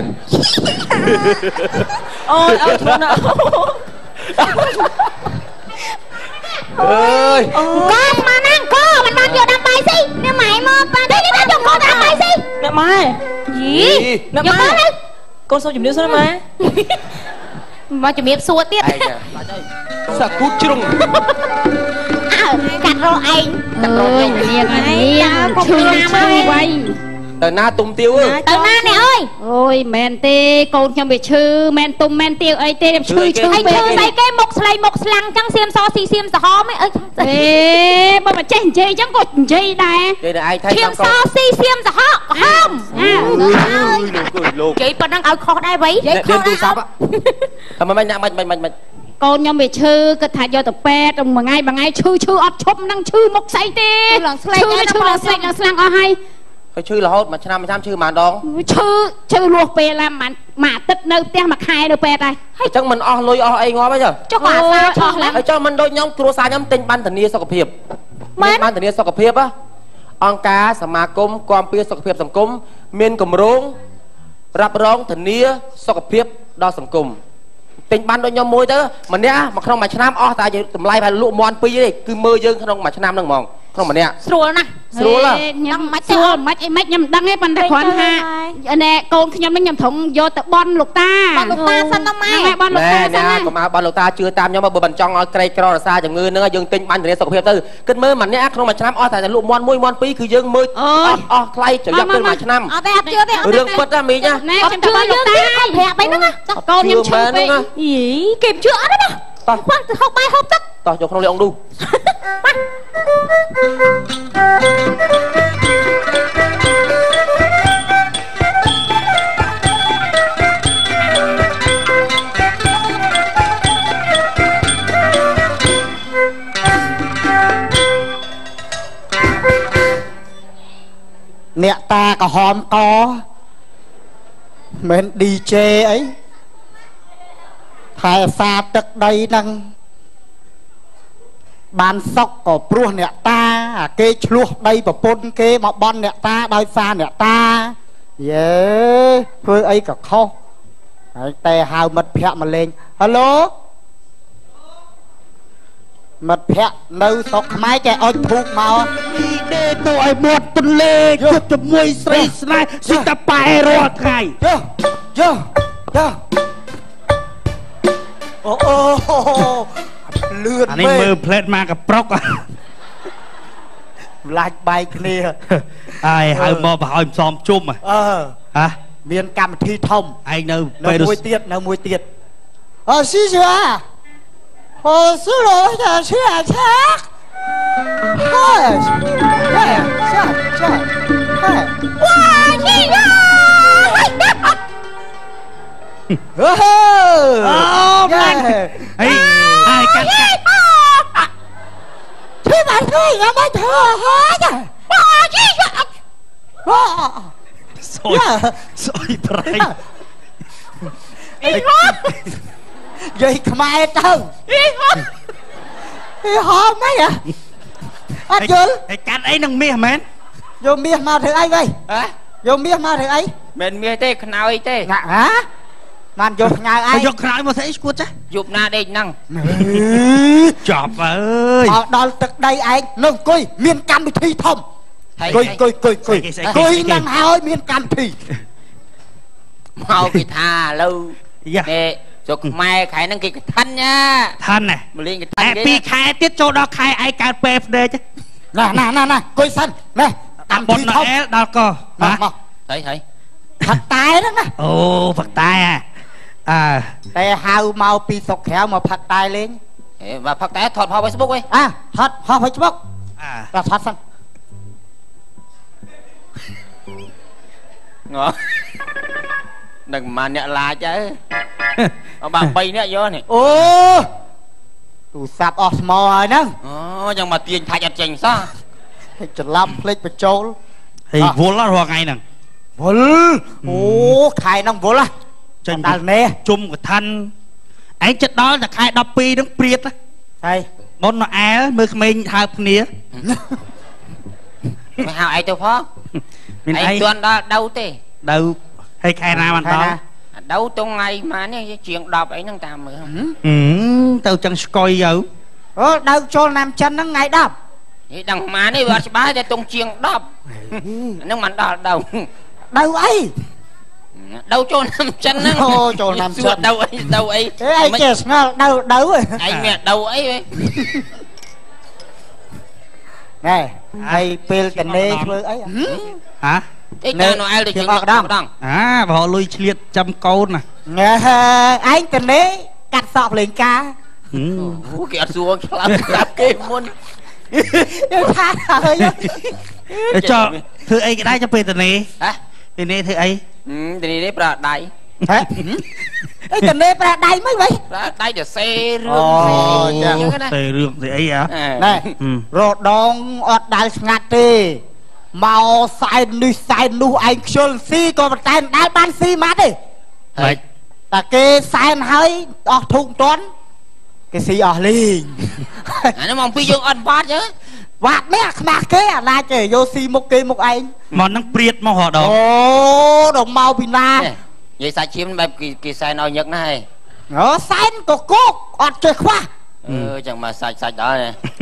S6: អូយអើធ្ងន់ណាស់អើយក
S3: ូនមកណាកូនមិនបានយកដាំបាយស៊ីអ្នកម៉ែមកប៉ានេះនេះយកកូនដាំបាយស៊ី
S4: អ្នកម៉ែ
S3: យីអ្នកម៉ែ
S4: កូនសូមជំរាបសួរម៉ែ
S3: មកជំរាបសួរទៀត
S6: ឯងបាច់អើយសាគូជ្រុង
S3: អើកាត់រកឯង
S6: កាត់រកខ្ញុំ
S3: នាងនាងឈឺណាមកវៃ
S6: ទៅណាទុំទាវ
S3: ទៅណានេះអើយអូយមែនទេកូនខ្ញុំវាឈឺមែនទុំមែនទាវអីទេខ្ញុំឈឺឈឺពេកឈឺស្អីគេមុខស្លៃមុខស្លាំងចឹងសៀមសស៊ីសៀមសហមអីអេបើមិនចេះនិយាយចឹងក៏និយាយដែរ
S6: គេតែឯងថៃ
S3: សៀមសស៊ីសៀមសហកហមអើលោកគេប៉ុណ្ណឹងឲ្យខុសដែរវៃនិយាយខុស
S6: ទូរស័ព្ទតែមិនមិនមិនមិនមិ
S3: នកូនខ្ញុំវាឈឺគិតថាយកទៅពេទ្យមួយថ្ងៃមួយថ្ងៃឈឺឈឺអត់ឈប់នឹងឈឺមុខស្អីទេឡើងស្លេកឈឺឡើងស្លេកឡើងស្លាំងអស់ហើយ
S6: ហើយឈឺរហូតមួយឆ្នាំមួយឆ្នាំឈឺប៉ុន្មានដង
S3: ឈឺឈឺរស់ពេលឡាមួយមួយអាទិត្យនៅផ្ទះមួយខែនៅពេទ្យហើយ
S6: អញ្ចឹងមិនអស់លុយអស់អីងាប់ទេ
S3: ចុះក៏អាសាឈស់ឡើង
S6: ហើយចុះមិនដូចខ្ញុំគ្រួសារខ្ញុំទិញបានធានាសុខភាពមានបានធានាសុខភាពអង្គការសមាគមគាំពារសុខភាពសង្គមមានគម្រោងរ៉ាប់រងធានាសុខភាពដល់សង្គមទិញបានដូចខ្ញុំមួយទៅម្នាក់មកក្នុងមួយឆ្នាំអស់តែតម្លៃប្រហែលលក់មន់ពីរទេគឺមើលយើងក្នុងមួយឆ្នាំហ្នឹងហ្មងក្នុងម្នាក់
S3: ស្រួលណាស់
S6: ស្រួល
S3: ខ្ញុំមិនស្រួលមិនអីមិនខ្ញុំមិនដឹងទេប៉ុន្តែគ្រាន់ថាណែកូនខ្ញុំហ្នឹងខ្ញុំត្រង់យកទៅបន់លោកតាបន់លោកតាសិនទៅម៉ែបន់លោកតាសិនណា
S6: កុំឲ្យបន់លោកតាជឿតាមខ្ញុំបើមិនចង់ឲ្យក្រីក្ររសារជំងឺហ្នឹងយើងទិញបានធានាសុខភាពទៅគិតមើលម្នាក់ក្នុងមួយឆ្នាំអស់តែលក់មន់មួយមន់ពីរគឺយើងមើលអស់អស់ថ្លៃចយកពេលមួយឆ្នាំ
S3: អត់ទេអត់ជឿទេ
S6: រឿងពិតណាមីងណា
S3: អត់ជឿយើងទេប្រាប់អីហ្នឹងកូនខ្ញុំឈឺពេកយីគេជឿអត់ទេណាតោះគាត់ហូបបាយហូបទឹក
S6: តោះយកក្នុងលាអងឌូ
S1: អ្នកតាក្រហមកមិនឌីជេអីថែសាទឹកដីហ្នឹងបានសុកក៏ព្រោះអ្នកតាគេឆ្លោះដីប្រពន្ធគេមកបន់អ្នកតាដោយសារអ្នកតាយេធ្វើអីក៏ខុសហើយតែហៅមិត្តភ័ក្ដិមកលេងហេឡូមិត្តភ័ក្ដិនៅស្រុកខ្មែរចេះអុចធូបមក
S2: ពីដេទៅឲ្យមាត់ទន្លេជួបជាមួយស្រីស្នេហ៍ស៊ីតាប៉ែរាល់ថ្ងៃ
S1: យោយោយោអូអូលឿន
S2: អានេះមើលផ្លែតមកកប្រុក
S1: ម្លាច់បែកគ្នា
S2: ហើយហៅមកបោះឲ្យផ្សំជុំ
S1: អឺ
S2: ហ៎
S1: មានកម្មវិធីធំ
S2: ឯងនៅ
S1: ពេលមួយទៀតនៅមួយទៀតអឺស៊ីជើអូស៊ូឡូយ៉ាឈឺអាឆាហេហេចាចាហេ
S3: វ៉ាជីយ៉ា
S1: អូ
S2: អូមែនអីហើយកាត់កាត់
S1: ធ្វើបានធ្វើយ៉ាងម៉េចធ្វើហើយ
S3: អូជីយ៉ា
S1: អូ
S2: សយសយប្រៃ
S3: អីហ៎
S1: យាយខ្មែរទៅ
S3: អីហ៎
S1: អីហ៎ម៉េចអត់យល់
S2: ឯកាត់អីនឹងមាសមែន
S1: យកមាសមកធ្វើអីវ៉ៃ
S6: ហ៎
S1: យកមាសមកធ្វើអី
S6: មិនមាសទេខ្នើយទេ
S1: ហ៎បានយកខ្នើយអី
S2: យកខ្នើយមកស្អីស្គួតចា
S6: យប់ណាដេកហ្នឹង
S2: ចប់អើយ
S1: មកដល់ទឹកដីឯងនៅអង្គុយមានកម្មវិធីធំអង្គុយអង្គុយអង្គុយអង្គុយអង្គុយហ្នឹងហើយមានកម្មវិធី
S6: មកគេថាឥឡូវនេះស្រុកខ្មែរខែហ្នឹងគេកថាន់ណា
S2: ថាន់ណា
S6: មកលេងកថាន់
S2: គេពីរខែទៀតចូលដល់ខែឯកើតពេលផ្ដេក
S1: ណាណាណាណាអង្គុយសិននេះ
S2: កម្មវិធីធំដល់ក
S1: មកមក
S6: ហើយហើយ
S1: ផឹកតែហ្នឹងណា
S2: អូផឹកតែអើ
S1: តែហៅមកពីស្រុកក្រៅមកផឹកតែលេង
S6: ហេមកផឹកតែថតផុស Facebook ហី
S1: អ่ะថតផុស Facebook
S2: អ่ะ
S1: បាទថតសិន
S6: ងនឹងម៉ានអ្នកឡាចទៅអបាបីអ្នកយកនេះ
S1: អូទូរស័ព្ទអស់ស្មោហើយហ្នឹង
S6: អូយ៉ាងមកទាញថាច់អត់ចេញសោះ
S1: ច្រឡំភ្លេចបញ្ចូល
S2: ហេវល់រាល់ថ្ងៃហ្នឹង
S1: វល់អូខែហ្នឹងវល់ហ៎
S2: ចេញដល់នេះជុំកថាឯងចិត្តដល់តែខែដប់ពីរនឹងព្រាតហើយមុននៅអែលមើលក្មេងហើបគ្នា
S1: មិនហៅឯងទៅផងឯងទាន់ដល់ដៅទេ
S2: ដៅហើយខែណាបានដល់
S1: ដៅតុងថ្ងៃម៉ានេះជាងដប់អីហ្នឹងតាមមើល
S2: ទៅចឹងស្កុយទៅ
S4: អូដៅចូលណាំចិនហ្នឹងថ្ងៃដប់
S1: ហីដឹងម៉ានេះវាអត់ច្បាស់តែតុងជាងដប់ហ្នឹងមិនដល់ដៅ
S4: ដៅអី
S1: ដៅចូលណាំចិនហ្នឹង
S4: អូចូលណាំចិន
S1: ដៅអីដៅអី
S4: ឯងចេះស្ងល់ដៅដៅ
S1: ឯងមានដៅអីហ៎
S4: ណែហើយពេលតនេធ្វើអីហ៎
S1: អីទៅនៅអែលទៅជាងដងដង
S2: អាបើលុយឆ្លៀតចាំកូនណា
S4: ឯងតនេកាត់សក់ភ្លេងការ
S1: អូគេអត់សួរខ្លាំងប្រាប់គេមុន
S4: យកថាហើយ
S2: ចុះធ្វើអីក៏ដែរចាំពេលតនេ
S1: ហ៎
S2: តនេធ្វើអី
S1: តនេនេះប្រើដៃ
S4: ហ៎អីតនេប្រើដៃមិនវិញ
S1: ប្រើដៃទៅសេរឿង
S2: អូចឹងណាសេរឿងស្អីហ៎
S4: ណែរដងអត់ដាល់ស្ងាត់ទេមកសែននេះសែននោះឯងខ្ជិលស៊ីក៏ប៉ុន្តែមិនដាល់បានស៊ីម៉ាត់ទេ
S2: ហើយ
S4: តែគេសែនហើយអស់ធុងតន់គេស៊ីអស់លីង
S1: អានេះមកពីយើងអត់បាត់ទេ
S4: វត្តនេះខ្មាស់គេអាឡាចទេយកស៊ីមុខគេមុខឯង
S2: មកនឹងព្រាតមករដង
S4: អូដល់មកពីណា
S1: និយាយសាច់ឈាមបែបគេសែនឲ្យញឹកណាស់ហ៎
S4: អូសែនក៏គោកអត់ចេះខ្វះ
S1: អឺចឹងមកសាច់សាច់ដល់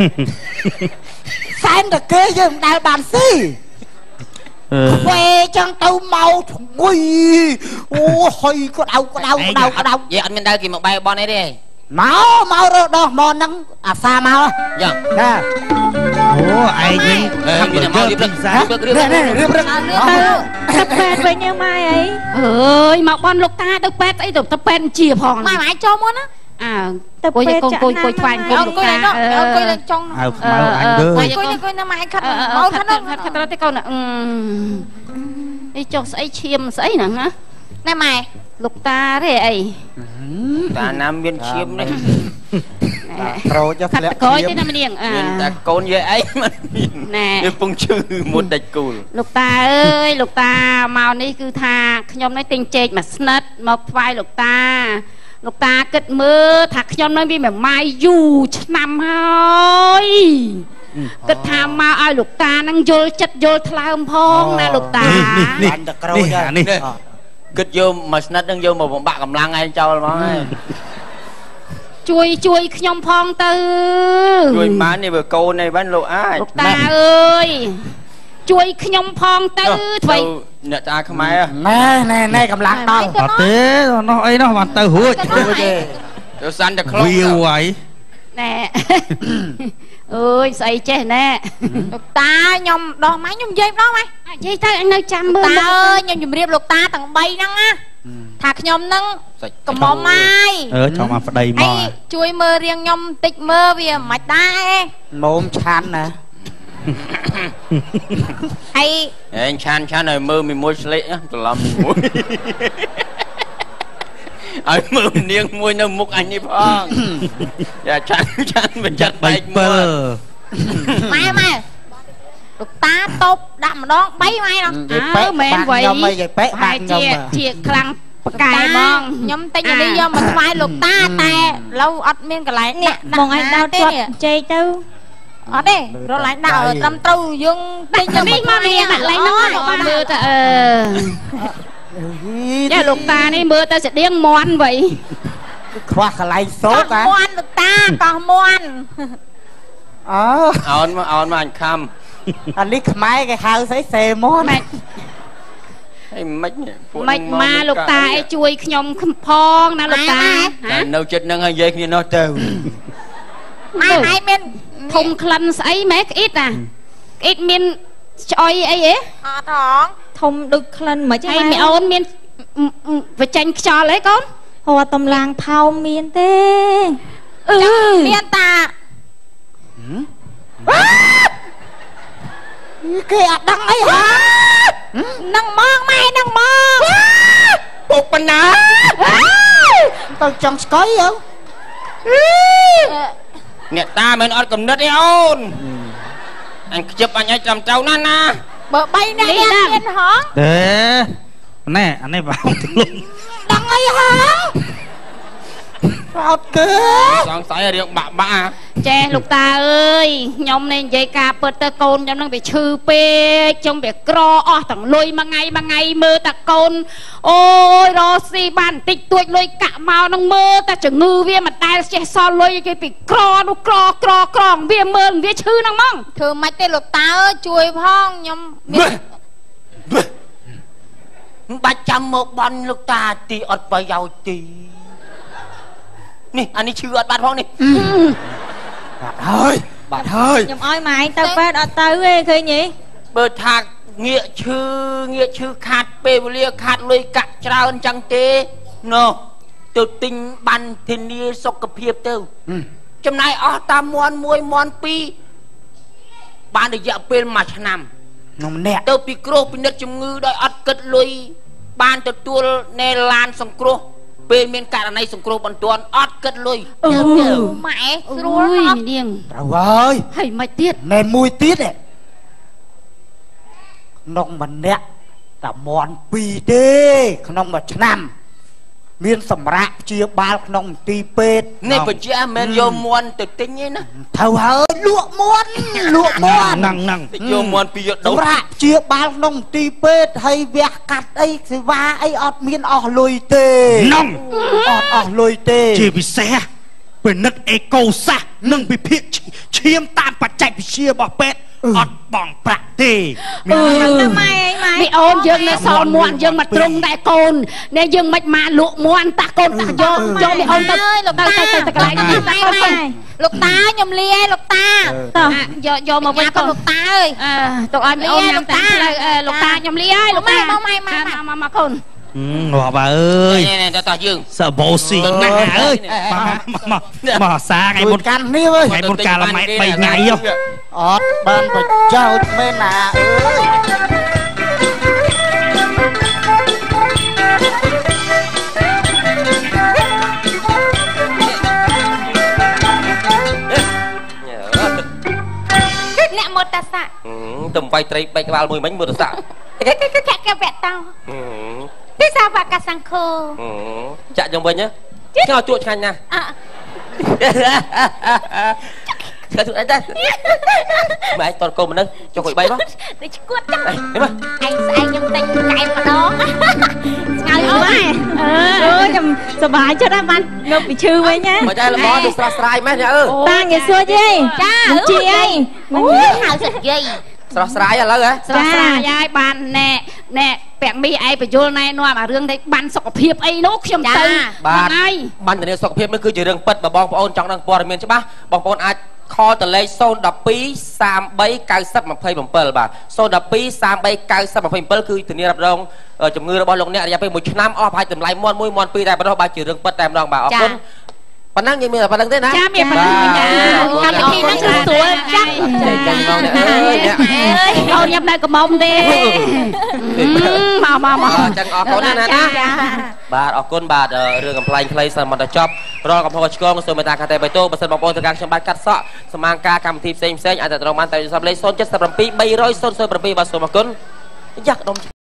S4: សែនតែគេយើងមិនដែលបានស៊ីខ្វេចឹងទៅមកឈងុយអូហើយក្តៅក្តៅក្តៅក្តៅ
S1: និយាយអត់មានដែលគេមកបែបបនអីទេ
S4: មកមករដោះមកហ្នឹងអាសាមក
S1: យ៉ាង
S4: ណា
S2: អូឯងវិញ
S1: ខាងមានមករៀបរឹក
S4: រៀបរឹករៀបរឹក
S3: ទៅពេទ្យវិញយើងម៉ែអីអើយមកបនលោកតាទៅពេទ្យអីទៅទៅពេទ្យជាផងម៉ែម៉ែចូលមុនណាអើទៅពេទ្យកូនកូនកូនខ្វាញ់កូនលោកតាអង្គុយលេងចុង
S2: អើខ្មៅអញយើ
S3: អង្គុយអង្គុយណាម៉ែខាត់មកខាត់ខាត់ខាត់ទៅកូនអីចុះស្អីឈាមស្អីហ្នឹងណាណែម៉ែលោកតាទេអី
S1: តាណាមមានឈាមនេះ
S4: ក្រូចធ្លាក់
S3: ក្រោយទេណាម្នាង
S1: មានតែកូនយាយអីមិន
S3: ណែ
S1: វាពងឈឺមុនដាច់គូល
S3: លោកតាអើយលោកតាមកនេះគឺថាខ្ញុំនេះទិញចេកមួយស្និតមកថ្វាយលោកតាលោកតាគិតមើលថាខ្ញុំនឹងវាមិនម៉ាយយូរឆ្នាំហើយគិតថាមកឲ្យលោកតានឹងយល់ចិត្តយល់ថ្លើមផងណាលោកតា
S2: នេះនេះក្រូចនេះ
S1: គិតយកមកស្និតនឹងយកមកបំបាក់កម្លាំងឯងចោលមកហើយ
S3: ជួយជួយខ្ញុំផងទៅ
S1: ជួយបាននេះបើកូននេះបានលោកអាច
S3: លោកតាអើយជួយខ្ញុំផងទៅ
S1: ធ្វើអ្នកតាខ្មែរ
S4: ណែណែណែកម្លាំងដល់
S2: អត់ទេនោះអីនោះបានទៅរួច
S1: ទេទៅសាន់តែខ្លង
S2: វាហើយ
S3: ណែអើយស្អីចេះណែលោកតាខ្ញុំដោះម៉ែខ្ញុំនិយាយម្ដងម៉ែនិយាយទៅនៅចាំមើលតាអើយខ្ញុំជម្រាបលោកតាទាំងបីហ្នឹងណាថាខ្ញុំហ្នឹងកំមុំហើយ
S2: អឺចង់មកប្តីមក
S3: ជួយមើលរៀងខ្ញុំតិចមើលវាមិនខ្មិចដែរ
S4: មុំឆាន់ណា
S3: ហើយ
S1: ឯងឆានឆានឲ្យមើលមួយមួយស្លេកច្រឡំមួយឲ្យមើលនាងមួយនៅមុខអញនេះផងយ៉ាឆានឆានបញ្ចាត់បែកមើល
S3: ម៉ែម៉ែលោកតាតបដាក់ម្ដងបីម៉ែដល់អើមែនវៃ
S4: ខ្ញុំអីគេប៉ែបាក់ខ្ញុំ
S3: ជាខ្លាំងបកែបងខ្ញុំទិញអានេះយកមកថ្វាយលោកតាតែឡូវអត់មានកន្លែងនេះ
S8: បងឲ្យដោតគាត់ចេកទៅ
S3: អត់ទេរលែងដាក់ឲ្យត្រឹមត្រូវយើងទិញនេះមកនេះដាក់ឡើងនោះមកមើលទៅអឺយ៉ាលោកតានេះមើលទៅស្តៀងមន់វៃ
S4: ខ្វះកន្លែងសោក
S3: ហ៎មន់លោកតាកោះមន់
S4: អើ
S1: អោនមកអោនមកអញខំ
S4: អានេះខ្មែរគេហៅស្អីសេមន់
S1: ហីមិន
S3: ពួកមិនមកលោកតាអីជួយខ្ញុំផងណាលោកតា
S1: តែនៅចិត្តនឹងឲ្យនិយាយគ្នានោះទៅ
S3: ម៉ែឯងមានធំក្លិនស្អីម៉ែក្អ៊ីតណាក្អ៊ីតមានឆ្អុយអីហ៎អត់ហង
S8: ធំដូចក្លិនមិន
S3: ហើយមីអូនមានបច្ចេញខ្យល់អីកូន
S8: ហៅតំឡាងថោមមានទេ
S3: អឺមានតាគេអត់ដឹងអីហ៎នឹងមកម៉ែនឹងមក
S1: ពុកបណ្ណា
S4: ទៅចង់ស្កុយអើ
S1: អ្នកតាមិនអត់កំណត់ទេអូនអញខ្ជិបអញឲ្យត្រឹមត្រូវណាស់ណា
S3: បើបីនាក់មានហង
S2: ទេណែអានេះបងទលំ
S4: ដឹងអីហ៎អត់គេ
S5: សង្ស័យរឿងបាក់បាក់
S3: ចេះលោកតាអើយខ្ញុំនេះនិយាយការពិតទៅកូនខ្ញុំនឹងវាឈឺពេកខ្ញុំវាក្រអស់ទាំងលុយមួយថ្ងៃមួយថ្ងៃមើលតែកូនអូយរស់ស៊ីបានបន្តិចតួចលុយកាក់មកនឹងមើលតែជំងឺវាមិនដែលចេះសល់លុយគេពីក្រនោះក្រក្រក្រវាមើលវាឈឺហ្នឹងហ្មង
S9: ធ្វើម៉េចទេលោកតាអើយជួយផងខ្ញុំមាន
S1: បាច់ចាំមកបន់លោកតាទីអត់ប្រយោជន៍ទីនេះអានេះឈឺអត់បាត់ផងនេះ
S4: បាត់ហើយបាត់ហើយ
S8: ខ្ញុំឲ្យម៉ែឯងទៅពេទ្យអត់ទៅទេឃើញទេ
S1: បើថាងាកឈឺងាកឈឺខាត់ពេលវេលាខាត់លុយកាក់ច្រើនចឹងទេណូទៅទិញបានធានាសុខភាពទៅចំណាយអស់តាមមន់មួយមន់ពីរបានរយៈពេលមួយឆ្នាំ
S4: ខ្ញុំម្នាក់
S1: ទៅពីគ្រោះពិនិត្យជំងឺដោយអត់គិតលុយបានទទួលណែឡានសង្គ្រោះពេលមានករណីសង្គ្រោះបន្ទាន់អត់គិតលុយ
S9: ម៉ែស្រួលអត់
S3: នាង
S4: ត្រូវហើយ
S3: ហើយមិនទៀត
S4: មែនមួយទៀតទេក្នុងម្នាក់តែមន់ពីរទេក្នុងមួយឆ្នាំមានសម្រាប់ព្យាបាលក្នុងមន្ទីរពេទ្យ
S1: នេះបញ្ជាមិនយកមន់ទៅទិញទេណា
S4: ត្រូវហើយលក់មន់លក់មន់
S2: ហ្នឹងហ្នឹង
S1: យកមន់ពីយកដូរ
S4: សម្រាប់ព្យាបាលក្នុងមន្ទីរពេទ្យហើយវះកាត់អីសេវាអីអត់មានអស់លុយទេ
S2: ហ្នឹង
S4: អត់អស់លុយទេ
S2: ជាពិសេសពិនិត្យអេកូសាសនិងវិភាគឈាមតាមបច្ចេកវិទ្យារបស់ពេទ្យអត់បងប្រាក់ទេ
S8: ទៅម៉ែឯងម៉ែ
S3: នេះអូនយើងនៅសល់មួនយើងមកត្រង់តែកូននេះយើងមិនមកលក់មួនតាកូនតាយកយកនេះអូនទៅទៅទៅទៅកន្លែងនេះ
S9: ម៉ែម៉ែលោកតាខ្ញុំលាយលោកតា
S3: តោះយកយកមកវិញកូន
S9: លោកតាអើយ
S3: អឺទៅឲ្យមីអូនញ៉ាំតាមផ្លូវលោកតាខ្ញុំលាហើយលោកតាមកមកមកកូន
S2: ងាប់អើយ
S1: នេះតោះយើង
S2: សបោស៊ីណាស់អើយមកមកមកសាថ្ងៃមុន
S4: កាន់នេះអើយ
S2: ថ្ងៃមុនកាលម៉ែបីថ្ងៃហ៎
S4: អត់បានប្រចោតមែនណាអើយ
S9: អ្នកមុតតាសា
S6: ទំបៃត្រីបែកក្បាលមួយមិញមើលទៅសាក់
S9: កែកែកែវៈតោទេសាវកសង្ឃោ
S6: ចាក់ខ្ញុំវិញណាឆ្ងល់ជក់ឆ្ងាញ់ណាស់
S9: អើ
S6: ឆ្ងាញ់ជក់អីដែរម៉ែតតកូនមិននឹងចុះគួយបីមក
S9: ដូចឈួតចឹង
S6: នេះមក
S9: ឯងស្អែកខ្ញុំទិញកែម្ដងស្ងើយអស់
S8: ម៉ែអើខ្ញុំសប្បាយចិត្តណាស់បានងើបពីឈឺវិញណា
S6: មកចាល្មមទៅស្រស់ស្រាយម៉ែអើ
S8: តាងាយសួរទេចាជីអី
S9: អូយហៅសិយាយ
S6: ស្រស់ស្រាយឥឡូវហ៎
S3: ស្រស់ស្រាយហើយបានណែណែពាក់មីឯងបញ្យលណែនាំអារឿងនេះបានសុខភាពអីនោះខ្ញុំទៅ
S6: បាទ
S3: ហើយ
S6: បានធានាសុខភាពនេះគឺជារឿងពិតបើបងប្អូនចង់ដឹងព័ត៌មានច្បាស់បងប្អូនអាចខលទៅលេខศูนย์ หนึ่ง สอง สาม สาม เก้า ศูนย์ ยี่ เจ็ด បាទ ศูนย์ หนึ่ง สอง สาม สาม เก้า ศูนย์ ยี่ เจ็ด គឺធានារ៉ាប់រងជំងឺរបស់លោកអ្នករយៈពេលមួយឆ្នាំអស់ប្រហែលតម្លៃមន់មួយមន់ពីរតែប៉ុណ្ណោះបាទជារឿងពិតតែម្ដងបាទអរគុណប៉ុណ្ណឹងយើងមានតែប៉ុណ្្នឹងទេណា
S3: ចាមានប៉ុណ្្នឹងចាកម្មវិធីហ្នឹងគឺស្រួលចាស់
S6: ចេញចេញមកអ្នកអើយអ្នក
S3: អូនញ៉ាំនៅកំមុំទេមកមកមក
S6: អញ្ចឹងអរគុណណាស់ណាបាទអរគុណបាទរឿងកំ pl ែងខ្លីសិនមកដល់ចប់រាល់កំហុសឆ្គងសូមមេត្តាខន្តីបេតូបើសិនបងប្អូនត្រូវការខ្ញុំបាទកាត់សក់សមាងការកម្មវិធីផ្សេងផ្សេងអាចទៅត្រង់បានតែសំលេខศูนย์ เจ็ด เจ็ด เจ็ด สาม สาม สี่ สาม ศูนย์ ศูนย์ เจ็ด បាទសូមអរគុណយ៉ាក់ដុំ